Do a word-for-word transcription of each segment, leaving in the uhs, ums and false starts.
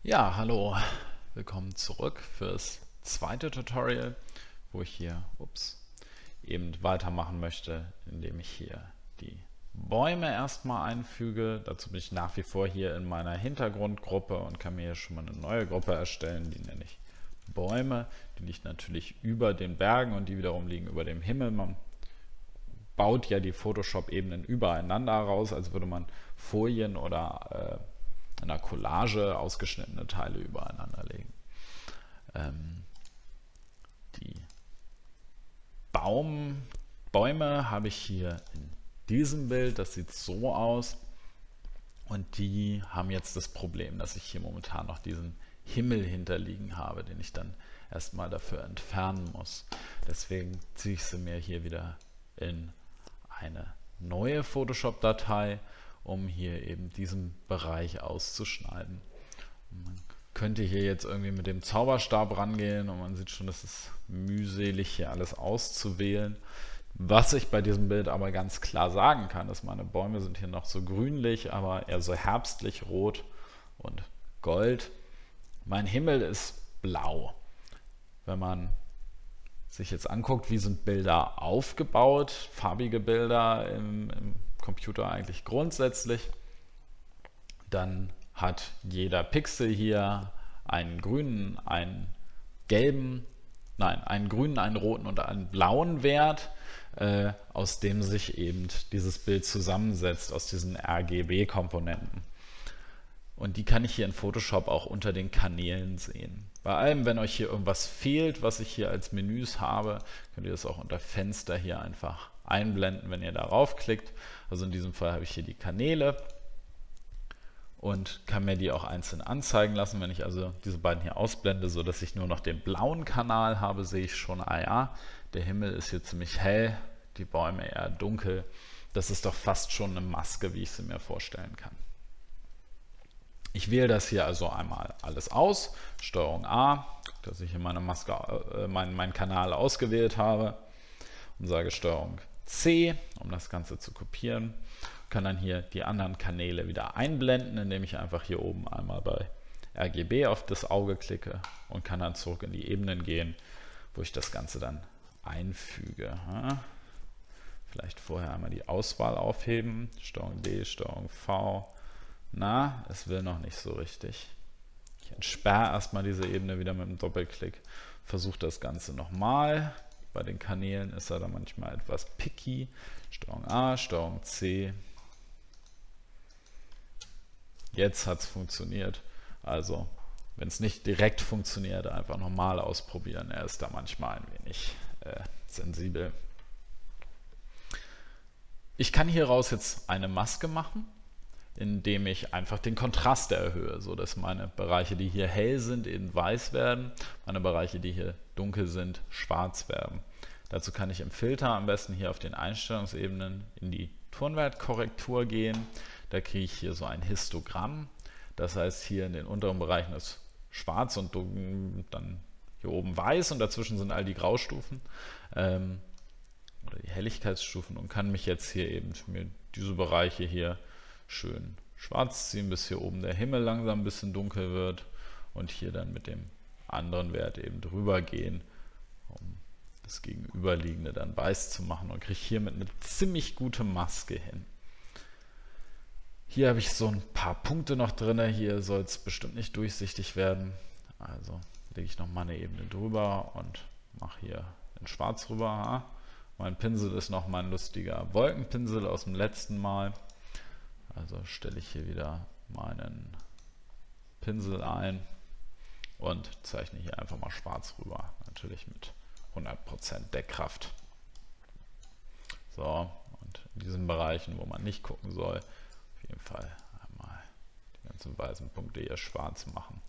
Ja, hallo, willkommen zurück fürs zweite Tutorial, wo ich hier ups, eben weitermachen möchte, indem ich hier die Bäume erstmal einfüge. Dazu bin ich nach wie vor hier in meiner Hintergrundgruppe und kann mir hier schon mal eine neue Gruppe erstellen, die nenne ich Bäume. Die liegt natürlich über den Bergen und die wiederum liegen über dem Himmel. Man baut ja die Photoshop-Ebenen übereinander raus, als würde man Folien oder äh, in einer Collage ausgeschnittene Teile übereinander legen. Ähm, die Baum, Bäume habe ich hier in diesem Bild, das sieht so aus, und die haben jetzt das Problem, dass ich hier momentan noch diesen Himmel hinterliegen habe, den ich dann erstmal dafür entfernen muss. Deswegen ziehe ich sie mir hier wieder in eine neue Photoshop-Datei, um hier eben diesen Bereich auszuschneiden. Und man könnte hier jetzt irgendwie mit dem Zauberstab rangehen und man sieht schon, es ist mühselig, hier alles auszuwählen. Was ich bei diesem Bild aber ganz klar sagen kann, ist, meine Bäume sind hier noch so grünlich, aber eher so herbstlich rot und gold. Mein Himmel ist blau. Wenn man sich jetzt anguckt, wie sind Bilder aufgebaut, farbige Bilder im, im Computer eigentlich grundsätzlich, dann hat jeder Pixel hier einen grünen, einen gelben, nein, einen grünen, einen roten und einen blauen Wert, äh, aus dem sich eben dieses Bild zusammensetzt, aus diesen R G B-Komponenten. Und die kann ich hier in Photoshop auch unter den Kanälen sehen. Bei allem, wenn euch hier irgendwas fehlt, was ich hier als Menüs habe, könnt ihr das auch unter Fenster hier einfach einblenden, wenn ihr darauf klickt. Also in diesem Fall habe ich hier die Kanäle und kann mir die auch einzeln anzeigen lassen. Wenn ich also diese beiden hier ausblende, sodass ich nur noch den blauen Kanal habe, sehe ich schon, ah ja, der Himmel ist hier ziemlich hell, die Bäume eher dunkel. Das ist doch fast schon eine Maske, wie ich sie mir vorstellen kann. Ich wähle das hier also einmal alles aus, Steuerung A, dass ich hier meine Maske, äh, meinen, meinen Kanal ausgewählt habe, und sage Steuerung C, um das Ganze zu kopieren. Kann dann hier die anderen Kanäle wieder einblenden, indem ich einfach hier oben einmal bei R G B auf das Auge klicke und kann dann zurück in die Ebenen gehen, wo ich das Ganze dann einfüge. Vielleicht vorher einmal die Auswahl aufheben, Steuerung D, Steuerung V. Na, es will noch nicht so richtig. Ich entsperre erstmal diese Ebene wieder mit einem Doppelklick, versuche das Ganze nochmal. Bei den Kanälen ist er dann manchmal etwas picky. Steuerung A, Steuerung C. Jetzt hat es funktioniert. Also, wenn es nicht direkt funktioniert, einfach nochmal ausprobieren. Er ist da manchmal ein wenig äh, sensibel. Ich kann hieraus jetzt eine Maske machen, indem ich einfach den Kontrast erhöhe, sodass meine Bereiche, die hier hell sind, eben weiß werden, meine Bereiche, die hier dunkel sind, schwarz werden. Dazu kann ich im Filter am besten hier auf den Einstellungsebenen in die Tonwertkorrektur gehen. Da kriege ich hier so ein Histogramm. Das heißt, hier in den unteren Bereichen ist schwarz und dunkel, dann hier oben weiß und dazwischen sind all die Graustufen ähm, oder die Helligkeitsstufen, und kann mich jetzt hier eben mir diese Bereiche hier schön schwarz ziehen, bis hier oben der Himmel langsam ein bisschen dunkel wird und hier dann mit dem anderen Wert eben drüber gehen, um das Gegenüberliegende dann weiß zu machen, und kriege hiermit eine ziemlich gute Maske hin. Hier habe ich so ein paar Punkte noch drin, hier soll es bestimmt nicht durchsichtig werden, also lege ich noch mal eine Ebene drüber und mache hier in schwarz rüber. Mein Pinsel ist noch mein lustiger Wolkenpinsel aus dem letzten Mal. Also stelle ich hier wieder meinen Pinsel ein und zeichne hier einfach mal schwarz rüber, natürlich mit hundert Prozent Deckkraft. So, und in diesen Bereichen, wo man nicht gucken soll, auf jeden Fall einmal die ganzen weißen Punkte hier schwarz machen.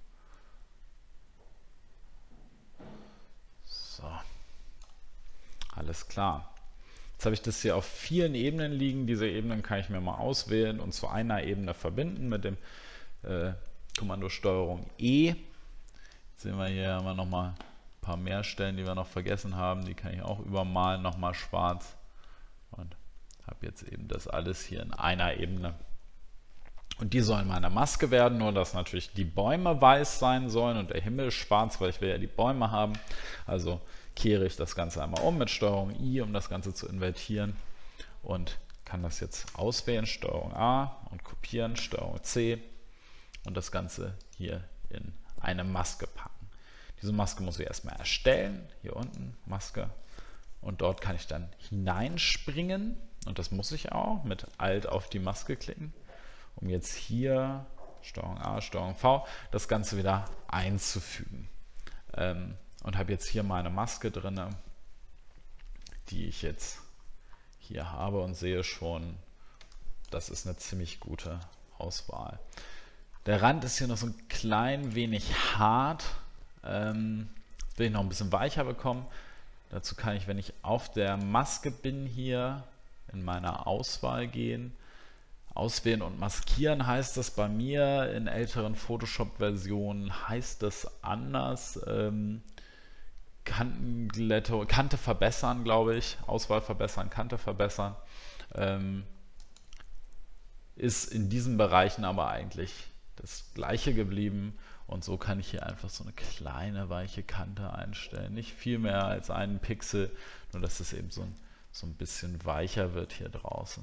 So, alles klar. Jetzt habe ich das hier auf vielen Ebenen liegen. Diese Ebenen kann ich mir mal auswählen und zu einer Ebene verbinden mit dem äh, Kommando Steuerung E. Jetzt sehen wir hier haben wir noch mal ein paar mehr Stellen, die wir noch vergessen haben. Die kann ich auch übermalen, nochmal schwarz, und habe jetzt eben das alles hier in einer Ebene. Und die sollen meine Maske werden, nur dass natürlich die Bäume weiß sein sollen und der Himmel schwarz, weil ich will ja die Bäume haben. Also kehre ich das Ganze einmal um mit Steuerung I, um das Ganze zu invertieren. Und kann das jetzt auswählen, Steuerung A und kopieren, Steuerung C. Und das Ganze hier in eine Maske packen. Diese Maske muss ich erstmal erstellen. Hier unten, Maske. Und dort kann ich dann hineinspringen. Und das muss ich auch mit Alt auf die Maske klicken, um jetzt hier Steuerung A, Steuerung V das Ganze wieder einzufügen. Ähm, und habe jetzt hier meine Maske drin, die ich jetzt hier habe und sehe schon, das ist eine ziemlich gute Auswahl. Der Rand ist hier noch so ein klein wenig hart. Ähm, will ich noch ein bisschen weicher bekommen. Dazu kann ich, wenn ich auf der Maske bin, hier in meiner Auswahl gehen. Auswählen und maskieren heißt das bei mir. In älteren Photoshop-Versionen heißt das anders. Ähm, Kantenglätte, Kante verbessern, glaube ich. Auswahl verbessern, Kante verbessern. Ähm, ist in diesen Bereichen aber eigentlich das gleiche geblieben. Und so kann ich hier einfach so eine kleine weiche Kante einstellen. Nicht viel mehr als einen Pixel, nur dass es eben so ein, so ein bisschen weicher wird hier draußen.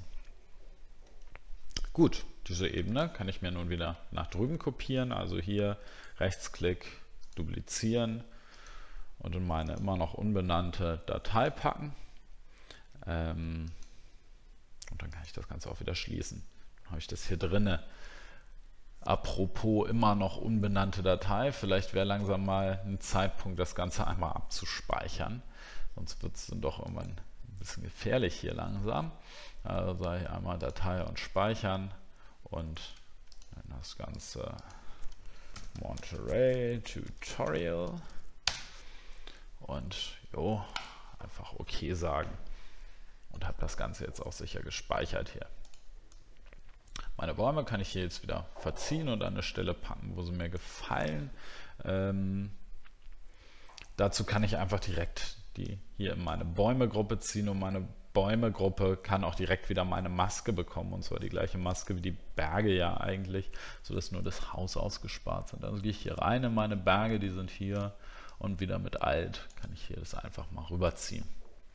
Gut, diese Ebene kann ich mir nun wieder nach drüben kopieren. Also hier Rechtsklick, duplizieren und in meine immer noch unbenannte Datei packen. Ähm, und dann kann ich das Ganze auch wieder schließen. Dann habe ich das hier drinne. Apropos immer noch unbenannte Datei, vielleicht wäre langsam mal ein Zeitpunkt, das Ganze einmal abzuspeichern. Sonst wird es dann doch irgendwann ein bisschen gefährlich hier langsam. Also sage ich einmal Datei und Speichern und das Ganze Monterey Tutorial und jo, einfach OK sagen und habe das Ganze jetzt auch sicher gespeichert hier. Meine Bäume kann ich hier jetzt wieder verziehen und an eine Stelle packen, wo sie mir gefallen. Ähm, dazu kann ich einfach direkt die hier in meine Bäume-Gruppe ziehen und meine Bäume-Gruppe kann auch direkt wieder meine Maske bekommen, und zwar die gleiche Maske wie die Berge ja eigentlich, sodass nur das Haus ausgespart sind. Also gehe ich hier rein in meine Berge, die sind hier, und wieder mit Alt kann ich hier das einfach mal rüberziehen.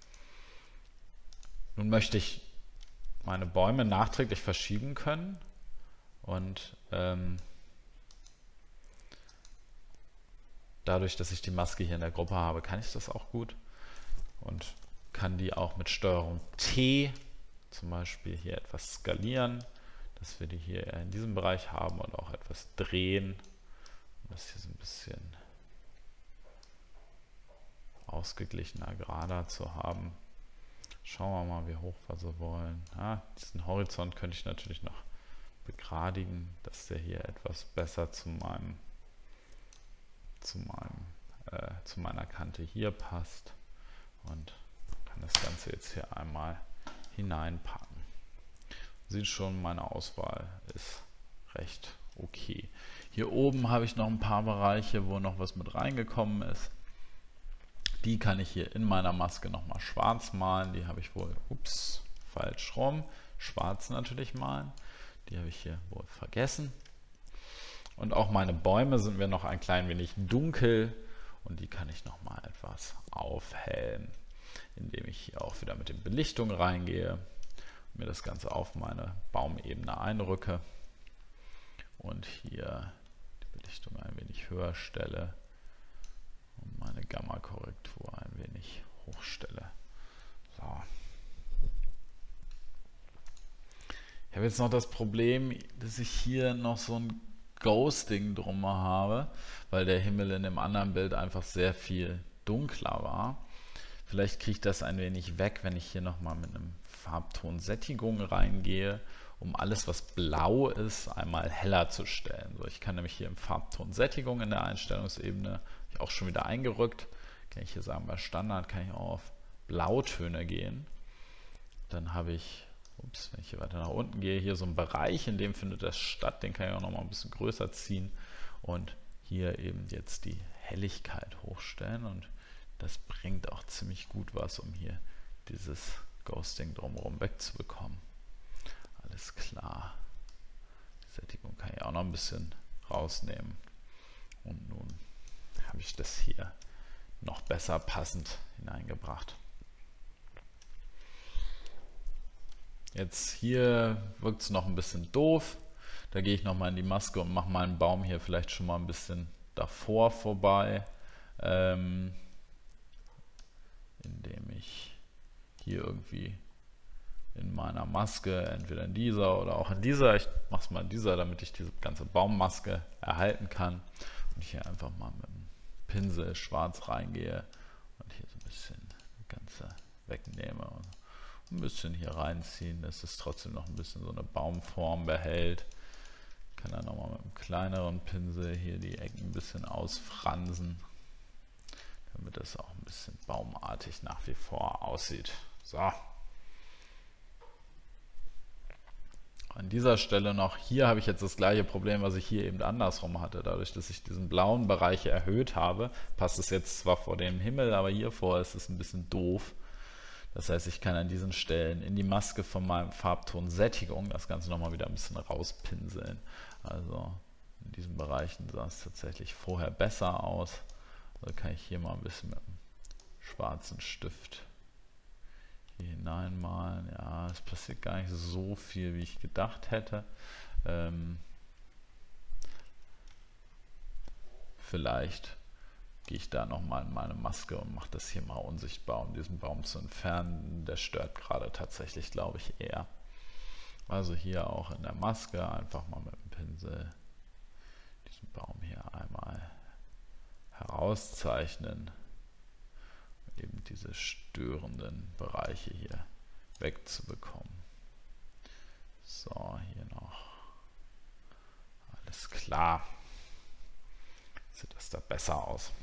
Nun möchte ich meine Bäume nachträglich verschieben können und ähm, dadurch, dass ich die Maske hier in der Gruppe habe, kann ich das auch gut und kann die auch mit Steuerung T zum Beispiel hier etwas skalieren, dass wir die hier in diesem Bereich haben und auch etwas drehen, um das hier so ein bisschen ausgeglichener, gerader zu haben. Schauen wir mal, wie hoch wir so wollen. Ah, diesen Horizont könnte ich natürlich noch begradigen, dass der hier etwas besser zu meinem, zu meinem, äh, zu meiner Kante hier passt und kann das Ganze jetzt hier einmal hineinpacken. Sieht schon, meine Auswahl ist recht okay. Hier oben habe ich noch ein paar Bereiche, wo noch was mit reingekommen ist. Die kann ich hier in meiner Maske nochmal schwarz malen. Die habe ich wohl, ups, falsch rum, schwarz natürlich malen. Die habe ich hier wohl vergessen. Und auch meine Bäume sind mir noch ein klein wenig dunkel und die kann ich nochmal etwas aufhellen, indem ich hier auch wieder mit den Belichtungen reingehe, mir das Ganze auf meine Baumebene einrücke und hier die Belichtung ein wenig höher stelle. Und meine Gamma-Korrektur ein wenig hochstelle. So. Ich habe jetzt noch das Problem, dass ich hier noch so ein Ghosting drum habe, weil der Himmel in dem anderen Bild einfach sehr viel dunkler war. Vielleicht kriege ich das ein wenig weg, wenn ich hier nochmal mit einem Farbton Sättigung reingehe, um alles, was blau ist, einmal heller zu stellen. So, ich kann nämlich hier im Farbton Sättigung in der Einstellungsebene auch schon wieder eingerückt. Kann ich hier sagen, bei Standard kann ich auch auf Blautöne gehen. Dann habe ich, ups, wenn ich hier weiter nach unten gehe, hier so einen Bereich, in dem findet das statt. Den kann ich auch noch mal ein bisschen größer ziehen und hier eben jetzt die Helligkeit hochstellen. Und das bringt auch ziemlich gut was, um hier dieses Ghosting drumherum wegzubekommen. Alles klar. Sättigung kann ich auch noch ein bisschen rausnehmen. Und nun habe ich das hier noch besser passend hineingebracht. Jetzt hier wirkt es noch ein bisschen doof. Da gehe ich nochmal in die Maske und mache meinen Baum hier vielleicht schon mal ein bisschen davor vorbei, ähm, indem ich hier irgendwie in meiner Maske, entweder in dieser oder auch in dieser, ich mache es mal in dieser, damit ich diese ganze Baummaske erhalten kann und hier einfach mal mit dem Pinsel schwarz reingehe und hier so ein bisschen das Ganze wegnehme und ein bisschen hier reinziehen, dass es trotzdem noch ein bisschen so eine Baumform behält. Ich kann dann nochmal mit einem kleineren Pinsel hier die Ecken ein bisschen ausfransen, damit das auch ein bisschen baumartig nach wie vor aussieht. So. An dieser Stelle noch, hier habe ich jetzt das gleiche Problem, was ich hier eben andersrum hatte. Dadurch, dass ich diesen blauen Bereich erhöht habe, passt es jetzt zwar vor dem Himmel, aber hier vor ist es ein bisschen doof. Das heißt, ich kann an diesen Stellen in die Maske von meinem Farbton Sättigung das Ganze nochmal wieder ein bisschen rauspinseln. Also in diesen Bereichen sah es tatsächlich vorher besser aus. Also kann ich hier mal ein bisschen mit einem schwarzen Stift hier hineinmalen. Ja, es passiert gar nicht so viel, wie ich gedacht hätte. Ähm, vielleicht gehe ich da nochmal in meine Maske und mache das hier mal unsichtbar, um diesen Baum zu entfernen. Der stört gerade tatsächlich, glaube ich, eher. Also hier auch in der Maske einfach mal mit dem Pinsel diesen Baum hier einmal herauszeichnen. Eben diese störenden Bereiche hier wegzubekommen. So, hier noch. Alles klar. Sieht das da besser aus.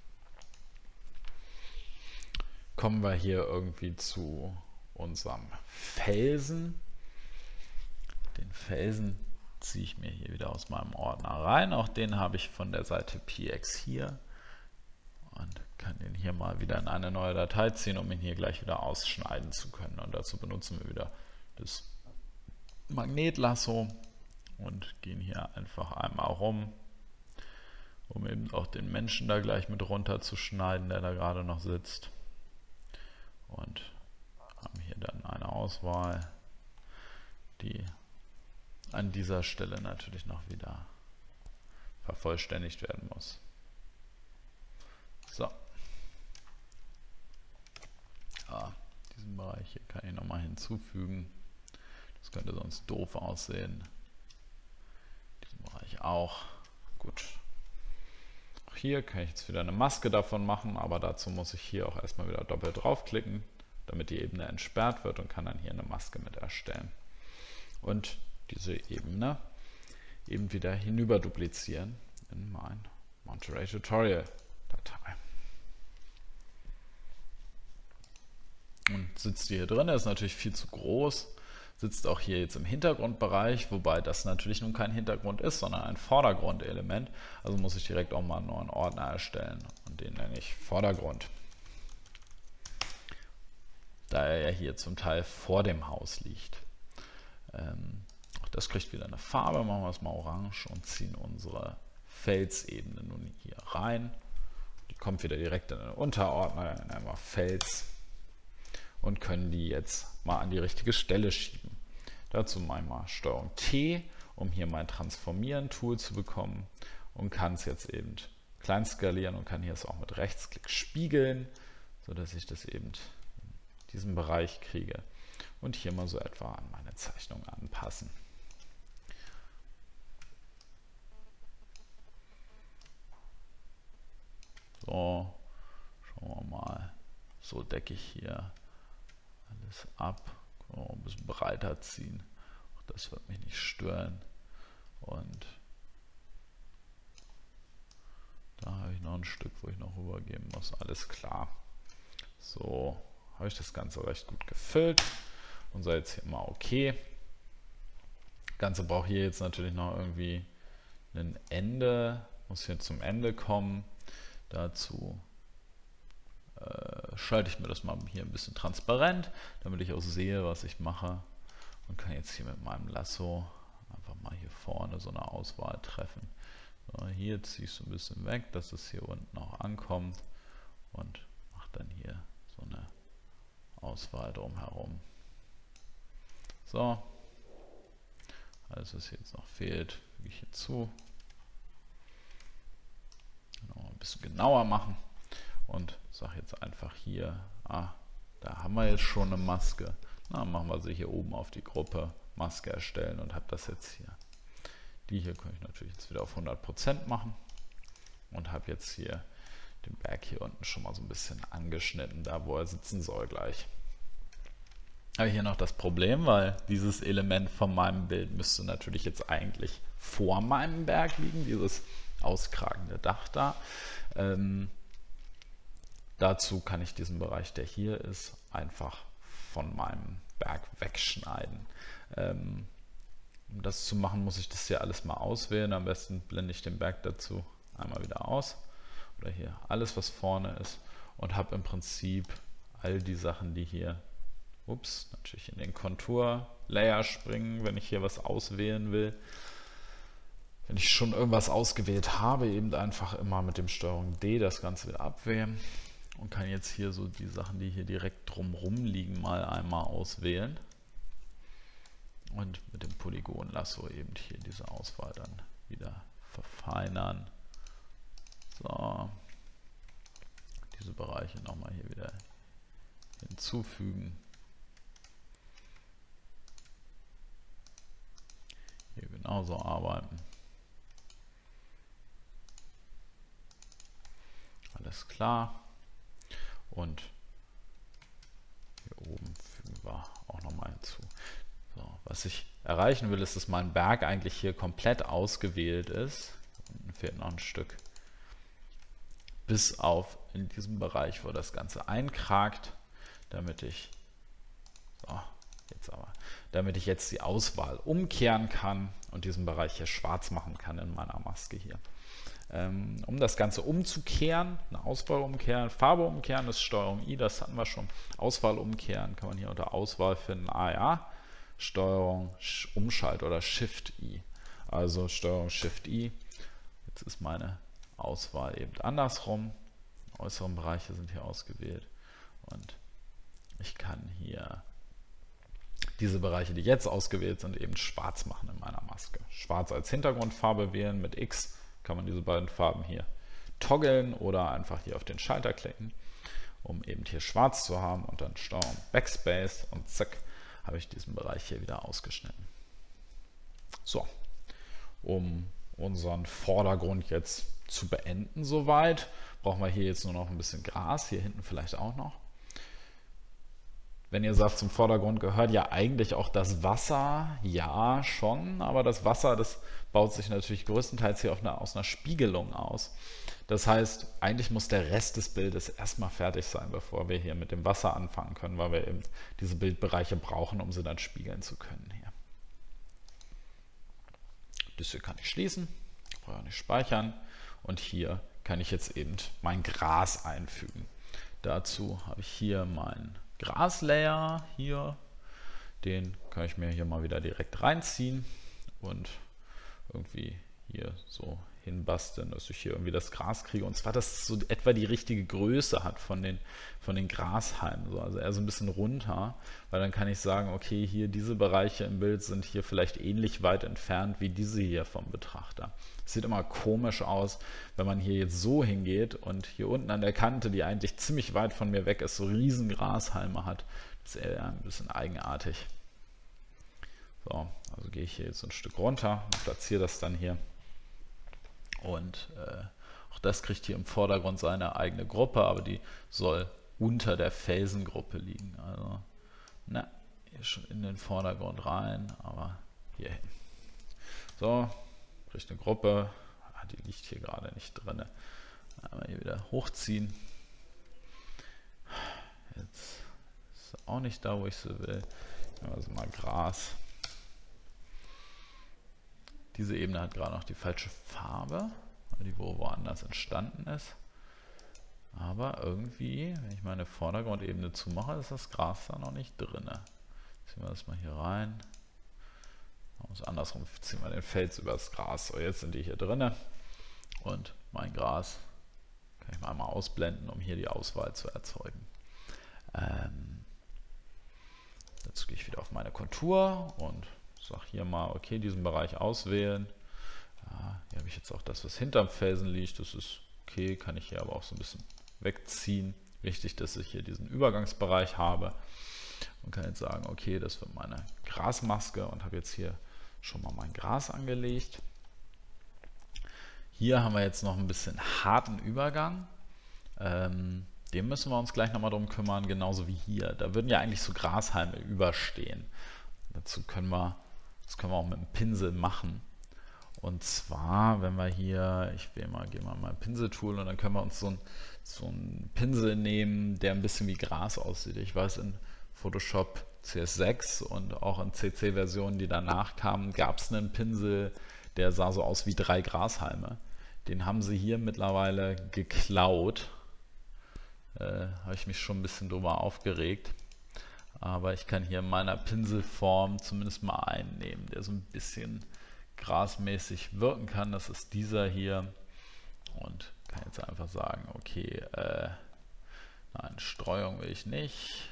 Kommen wir hier irgendwie zu unserem Felsen. Den Felsen ziehe ich mir hier wieder aus meinem Ordner rein. Auch den habe ich von der Seite P X hier. Und kann den hier mal wieder in eine neue Datei ziehen, um ihn hier gleich wieder ausschneiden zu können. Und dazu benutzen wir wieder das Magnetlasso und gehen hier einfach einmal rum, um eben auch den Menschen da gleich mit runter zu schneiden, der da gerade noch sitzt. Und haben hier dann eine Auswahl, die an dieser Stelle natürlich noch wieder vervollständigt werden muss. So. Ja, diesen Bereich hier kann ich nochmal hinzufügen. Das könnte sonst doof aussehen. Diesen Bereich auch. Gut. Auch hier kann ich jetzt wieder eine Maske davon machen, aber dazu muss ich hier auch erstmal wieder doppelt draufklicken, damit die Ebene entsperrt wird und kann dann hier eine Maske mit erstellen. Und diese Ebene eben wieder hinüber duplizieren in mein Monterey Tutorial Datei. Und sitzt die hier drin, ist natürlich viel zu groß, sitzt auch hier jetzt im Hintergrundbereich, wobei das natürlich nun kein Hintergrund ist, sondern ein Vordergrundelement. Also muss ich direkt auch mal einen neuen Ordner erstellen und den nenne ich Vordergrund. Da er ja hier zum Teil vor dem Haus liegt. Ähm, auch das kriegt wieder eine Farbe, machen wir es mal orange und ziehen unsere Felsebene nun hier rein. Die kommt wieder direkt in den Unterordner, dann nennen wir Fels und können die jetzt mal an die richtige Stelle schieben. Dazu mache ich mal Steuerung T, um hier mein Transformieren-Tool zu bekommen und kann es jetzt eben klein skalieren und kann hier es auch mit Rechtsklick spiegeln, sodass ich das eben in diesem Bereich kriege und hier mal so etwa an meine Zeichnung anpassen. So, schauen wir mal, so decke ich hier alles ab, können wir ein bisschen breiter ziehen, auch das wird mich nicht stören und da habe ich noch ein Stück, wo ich noch rübergeben muss, alles klar. So, habe ich das Ganze recht gut gefüllt und sage jetzt hier mal okay. Das Ganze braucht hier jetzt natürlich noch irgendwie ein Ende, muss hier zum Ende kommen. Dazu äh, schalte ich mir das mal hier ein bisschen transparent, damit ich auch sehe, was ich mache und kann jetzt hier mit meinem Lasso einfach mal hier vorne so eine Auswahl treffen. So, hier ziehe ich so ein bisschen weg, dass es hier unten auch ankommt und mache dann hier so eine Auswahl drumherum. So, alles was jetzt noch fehlt, füge ich hier zu. Noch ein bisschen genauer machen und sage jetzt einfach hier, ah, da haben wir jetzt schon eine Maske. Na, machen wir sie hier oben auf die Gruppe Maske erstellen und habe das jetzt hier. Die hier kann ich natürlich jetzt wieder auf hundert Prozent machen und habe jetzt hier den Berg hier unten schon mal so ein bisschen angeschnitten, da wo er sitzen soll gleich. Habe hier noch das Problem, weil dieses Element von meinem Bild müsste natürlich jetzt eigentlich vor meinem Berg liegen, dieses auskragende Dach da. Ähm, dazu kann ich diesen Bereich, der hier ist, einfach von meinem Berg wegschneiden. Ähm, um das zu machen, muss ich das hier alles mal auswählen. Am besten blende ich den Berg dazu einmal wieder aus. Oder hier alles, was vorne ist. Und habe im Prinzip all die Sachen, die hier, ups, natürlich in den Kontur-Layer springen, wenn ich hier was auswählen will. Wenn ich schon irgendwas ausgewählt habe, eben einfach immer mit dem Steuerung D das Ganze wieder abwählen. Und kann jetzt hier so die Sachen, die hier direkt drumherum liegen, mal einmal auswählen. Und mit dem Polygon-Lasso eben hier diese Auswahl dann wieder verfeinern. So. Diese Bereiche nochmal hier wieder hinzufügen. Hier genauso arbeiten. Alles klar. Und hier oben fügen wir auch nochmal hinzu. So, was ich erreichen will, ist, dass mein Berg eigentlich hier komplett ausgewählt ist. Unten fehlt noch ein Stück. Bis auf in diesem Bereich, wo das Ganze einkragt, damit ich, so, jetzt aber, damit ich jetzt die Auswahl umkehren kann und diesen Bereich hier schwarz machen kann in meiner Maske hier. Ähm, um das Ganze umzukehren, eine Auswahl umkehren, Farbe umkehren, das ist Steuerung I, das hatten wir schon. Auswahl umkehren kann man hier unter Auswahl finden. Ah ja, Steuerung Umschalt oder Shift I. Also Steuerung Shift I. Jetzt ist meine Auswahl eben andersrum. Die äußeren Bereiche sind hier ausgewählt. Und ich kann hier diese Bereiche, die jetzt ausgewählt sind, eben schwarz machen in meiner Maske. Schwarz als Hintergrundfarbe wählen, mit X kann man diese beiden Farben hier toggeln oder einfach hier auf den Schalter klicken, um eben hier schwarz zu haben und dann Steuerung Backspace und zack, habe ich diesen Bereich hier wieder ausgeschnitten. So, um unseren Vordergrund jetzt zu beenden soweit, brauchen wir hier jetzt nur noch ein bisschen Gras, hier hinten vielleicht auch noch. Wenn ihr sagt, zum Vordergrund gehört ja eigentlich auch das Wasser, ja schon, aber das Wasser, das baut sich natürlich größtenteils hier auf eine, aus einer Spiegelung aus. Das heißt, eigentlich muss der Rest des Bildes erstmal fertig sein, bevor wir hier mit dem Wasser anfangen können, weil wir eben diese Bildbereiche brauchen, um sie dann spiegeln zu können. Hier. Das hier kann ich schließen, brauche ich nicht speichern und hier kann ich jetzt eben mein Gras einfügen. Dazu habe ich hier meinen Graslayer hier, den kann ich mir hier mal wieder direkt reinziehen und irgendwie hier so hinbasteln, dass ich hier irgendwie das Gras kriege und zwar, dass es so etwa die richtige Größe hat von den, von den Grashalmen, so. Also eher so ein bisschen runter, weil dann kann ich sagen, okay, hier diese Bereiche im Bild sind hier vielleicht ähnlich weit entfernt wie diese hier vom Betrachter. Es sieht immer komisch aus, wenn man hier jetzt so hingeht und hier unten an der Kante, die eigentlich ziemlich weit von mir weg ist, so riesen Grashalme hat. Das ist eher ein bisschen eigenartig. So, also gehe ich hier jetzt ein Stück runter und platziere das dann hier. Und äh, auch das kriegt hier im Vordergrund seine eigene Gruppe, aber die soll unter der Felsengruppe liegen. Also, na, hier schon in den Vordergrund rein, aber hier hin. So, kriegt eine Gruppe, ah, die liegt hier gerade nicht drin. Einmal hier wieder hochziehen. Jetzt ist sie auch nicht da, wo ich sie will. Also mal Gras. Diese Ebene hat gerade noch die falsche Farbe, weil die wo woanders entstanden ist. Aber irgendwie, wenn ich meine Vordergrundebene zumache, ist das Gras da noch nicht drin. Ziehen wir das mal hier rein. Und andersrum ziehen wir den Fels übers Gras. So, jetzt sind die hier drinne und mein Gras kann ich mal einmal ausblenden, um hier die Auswahl zu erzeugen. Ähm, dazu gehe ich wieder auf meine Kontur und sage hier mal, okay, diesen Bereich auswählen. Ja, hier habe ich jetzt auch das, was hinterm Felsen liegt. Das ist okay, kann ich hier aber auch so ein bisschen wegziehen. Wichtig, dass ich hier diesen Übergangsbereich habe und kann jetzt sagen, okay, das wird meine Grasmaske und habe jetzt hier schon mal mein Gras angelegt. Hier haben wir jetzt noch ein bisschen harten Übergang. Ähm, dem müssen wir uns gleich nochmal drum kümmern, genauso wie hier. Da würden ja eigentlich so Grashalme überstehen. Dazu können wir, das können wir auch mit dem Pinsel machen. Und zwar, wenn wir hier, ich will mal, gehen wir mal ein Pinseltool und dann können wir uns so ein so einen Pinsel nehmen, der ein bisschen wie Gras aussieht. Ich weiß, in Photoshop C S sechs und auch in C C-Versionen, die danach kamen, gab es einen Pinsel, der sah so aus wie drei Grashalme. Den haben sie hier mittlerweile geklaut. Äh, habe ich mich schon ein bisschen drüber aufgeregt. Aber ich kann hier in meiner Pinselform zumindest mal einen nehmen, der so ein bisschen grasmäßig wirken kann. Das ist dieser hier. Und kann jetzt einfach sagen, okay, äh, nein, Streuung will ich nicht.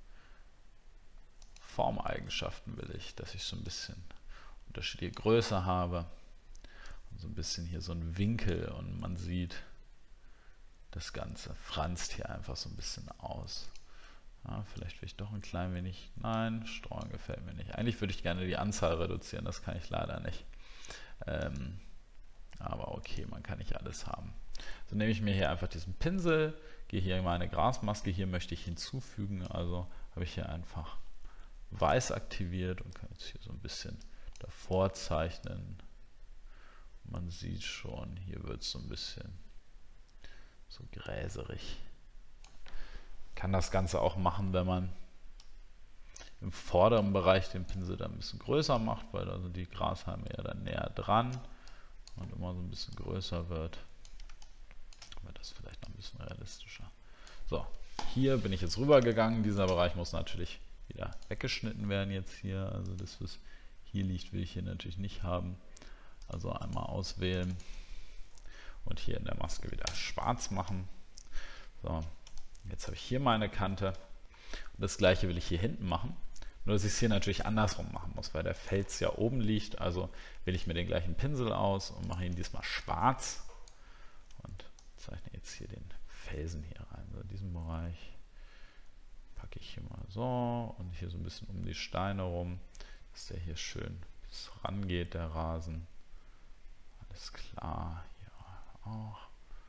Formeigenschaften will ich, dass ich so ein bisschen unterschiedliche Größe habe. Und so ein bisschen hier so ein Winkel und man sieht, das Ganze franzt hier einfach so ein bisschen aus. Ja, vielleicht will ich doch ein klein wenig, nein, Streuung gefällt mir nicht. Eigentlich würde ich gerne die Anzahl reduzieren, das kann ich leider nicht. Ähm, aber okay, man kann nicht alles haben. So nehme ich mir hier einfach diesen Pinsel, gehe hier in meine Grasmaske, hier möchte ich hinzufügen, also habe ich hier einfach weiß aktiviert und kann jetzt hier so ein bisschen davor zeichnen. Man sieht schon, hier wird es so ein bisschen so gräserig. Kann das Ganze auch machen, wenn man im vorderen Bereich den Pinsel dann ein bisschen größer macht, weil da sind die Grashalme ja dann näher dran und immer so ein bisschen größer wird, wird das vielleicht noch ein bisschen realistischer. So, hier bin ich jetzt rübergegangen. Dieser Bereich muss natürlich wieder weggeschnitten werden jetzt hier. Also das, was hier liegt, will ich hier natürlich nicht haben. Also einmal auswählen und hier in der Maske wieder schwarz machen. So, jetzt habe ich hier meine Kante und das gleiche will ich hier hinten machen. Nur dass ich es hier natürlich andersrum machen muss, weil der Fels ja oben liegt. Also wähle ich mir den gleichen Pinsel aus und mache ihn diesmal schwarz und zeichne jetzt hier den Felsen hier rein. So in diesem Bereich packe ich hier mal so und hier so ein bisschen um die Steine rum, dass der hier schön bis rangeht, der Rasen. Alles klar, hier auch.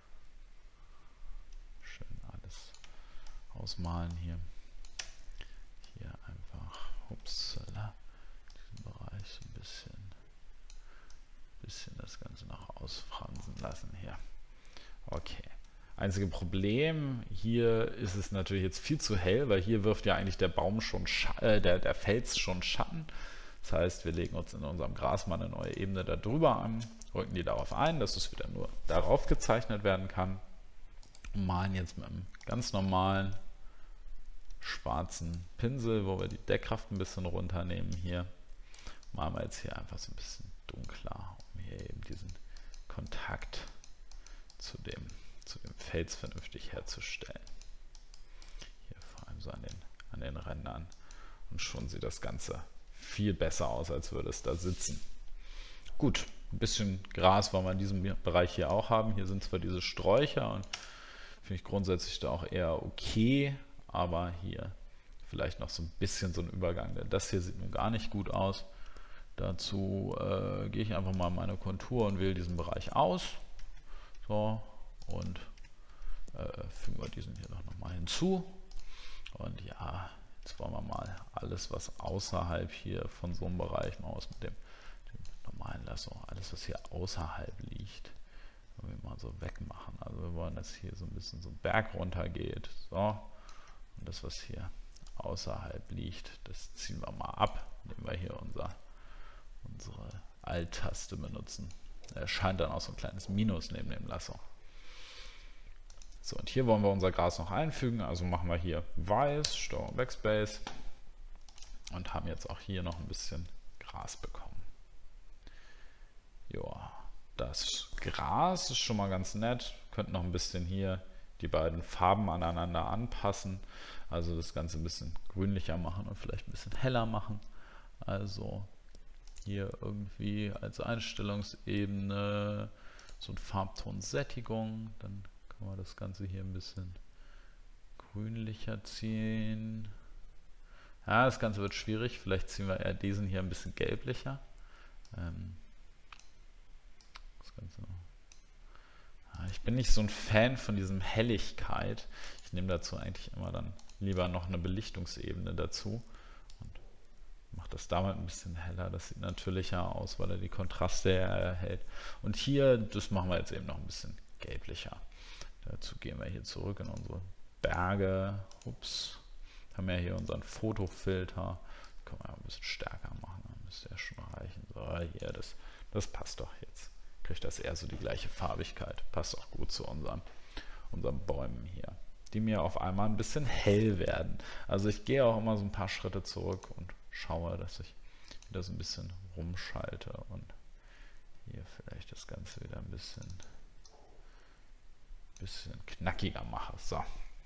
Schön alles ausmalen hier. Hier einfach, upsala, diesen Bereich so ein bisschen, bisschen das Ganze noch ausfransen lassen hier. Okay. Einzige Problem, hier ist es natürlich jetzt viel zu hell, weil hier wirft ja eigentlich der Baum schon, äh, der, der Fels schon Schatten. Das heißt, wir legen uns in unserem Gras mal eine neue Ebene da drüber an, rücken die darauf ein, dass es wieder nur darauf gezeichnet werden kann und malen jetzt mit einem ganz normalen schwarzen Pinsel, wo wir die Deckkraft ein bisschen runternehmen hier, malen wir jetzt hier einfach so ein bisschen dunkler, um hier eben diesen Kontakt zu dem, zu dem Fels vernünftig herzustellen. Hier vor allem so an den, an den Rändern und schon sieht das Ganze viel besser aus, als würde es da sitzen. Gut, ein bisschen Gras wollen wir in diesem Bereich hier auch haben. Hier sind zwar diese Sträucher und finde ich grundsätzlich da auch eher okay, aber hier vielleicht noch so ein bisschen so ein Übergang, denn das hier sieht nun gar nicht gut aus. Dazu äh, gehe ich einfach mal meine Kontur und wähle diesen Bereich aus. So, und äh, fügen wir diesen hier noch mal hinzu. Und ja, jetzt wollen wir mal alles, was außerhalb hier von so einem Bereich, mal aus mit dem, dem normalen Lasso, alles, was hier außerhalb liegt, wollen wir mal so wegmachen. Also wir wollen, dass hier so ein bisschen so ein Berg runter geht. So. Und das, was hier außerhalb liegt, das ziehen wir mal ab, indem wir hier unser, unsere Alt-Taste benutzen. Da erscheint dann auch so ein kleines Minus neben dem Lasso. So, und hier wollen wir unser Gras noch einfügen. Also machen wir hier weiß, Steuerung Backspace und haben jetzt auch hier noch ein bisschen Gras bekommen. Ja, das Gras ist schon mal ganz nett. Könnten noch ein bisschen hier die beiden Farben aneinander anpassen. Also das Ganze ein bisschen grünlicher machen und vielleicht ein bisschen heller machen. Also hier irgendwie als Einstellungsebene so ein Farbton Sättigung. Dann können wir das Ganze hier ein bisschen grünlicher ziehen. Ja, das Ganze wird schwierig. Vielleicht ziehen wir eher diesen hier ein bisschen gelblicher. Ähm, das Ganze ja, ich bin nicht so ein Fan von diesem Helligkeit. Ich nehme dazu eigentlich immer dann lieber noch eine Belichtungsebene dazu und mache das damit ein bisschen heller. Das sieht natürlicher aus, weil er die Kontraste erhält. Und hier, das machen wir jetzt eben noch ein bisschen gelblicher. Dazu gehen wir hier zurück in unsere Berge. Ups. Haben wir hier unseren Fotofilter. Können wir ein bisschen stärker machen. Dann müsste ja schon reichen. So, hier, das, das passt doch jetzt. Kriegt das eher so die gleiche Farbigkeit. Passt auch gut zu unseren, unseren Bäumen hier, die mir auf einmal ein bisschen hell werden. Also ich gehe auch immer so ein paar Schritte zurück und schaue, dass ich wieder so ein bisschen rumschalte und hier vielleicht das Ganze wieder ein bisschen, bisschen knackiger mache. So.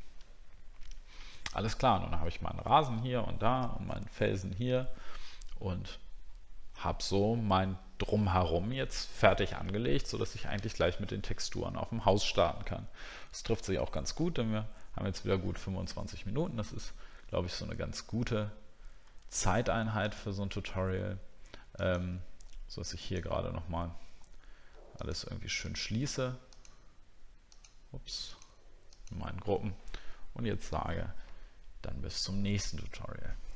Alles klar, nun habe ich meinen Rasen hier und da und meinen Felsen hier und habe so mein Drumherum jetzt fertig angelegt, sodass ich eigentlich gleich mit den Texturen auf dem Haus starten kann. Das trifft sich auch ganz gut, denn wir haben jetzt wieder gut fünfundzwanzig Minuten. Das ist, glaube ich, so eine ganz gute Zeiteinheit für so ein Tutorial, ähm, sodass ich hier gerade nochmal alles irgendwie schön schließe. Ups, in meinen Gruppen und jetzt sage, dann bis zum nächsten Tutorial.